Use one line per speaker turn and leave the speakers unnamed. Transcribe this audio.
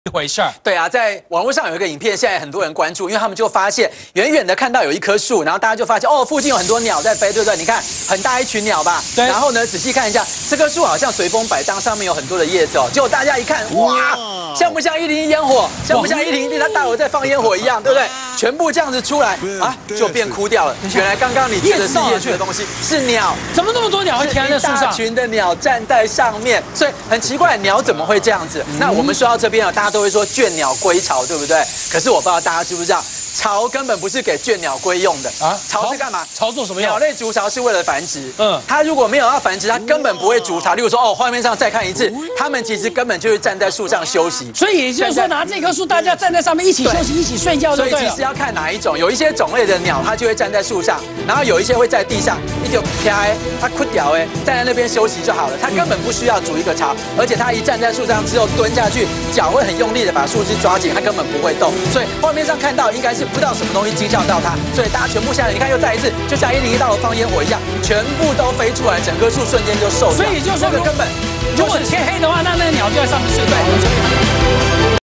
一回事儿。
对啊，在网络上有一个影片，现在很多人关注，因为他们就发现远远的看到有一棵树，然后大家就发现哦，附近有很多鸟在飞，对不对？你看很大一群鸟吧。
对。
然后呢，仔细看一下，这棵树好像随风摆荡，上面有很多的叶子哦。结果大家一看，哇，像不像101烟火？像不像101它大楼在放烟火一样，对不对？全部这样子出来啊，就变枯掉了。原来刚刚你觉得是叶子的东西是鸟，
怎么那么多鸟会停在树上？
一大群的鸟站在上面，所以很奇怪，鸟怎么会这样子？那我们说到这边啊，大家都会说倦鸟归巢，对不对？可是我不知道大家知不知道，巢根本不是给倦鸟归用的啊！巢是干嘛？
巢做什么用？
鸟类筑巢是为了繁殖。它如果没有要繁殖，它根本不会筑巢。例如说，哦，画面上再看一次，它们其实根本就是站在树上休息。
所以也就是说，拿这棵树，大家站在上面一起休息、一起睡觉就对了。
所以其实要看哪一种，有一些种类的鸟，它就会站在树上，然后有一些会在地上，一就啪，它枯掉站在那边休息就好了。它根本不需要筑一个巢，而且它一站在树上之后蹲下去，脚会很用力的把树枝抓紧，它根本不会动。所以画面上看到应该是不知道什么东西惊吓到它，所以大家全部下来，你看又再一次，就像101大楼放烟火一样，全部都飞出来，整棵树瞬间就瘦掉。
所以也就是说，
根本
如果天黑的话，那个鸟就在上面睡觉。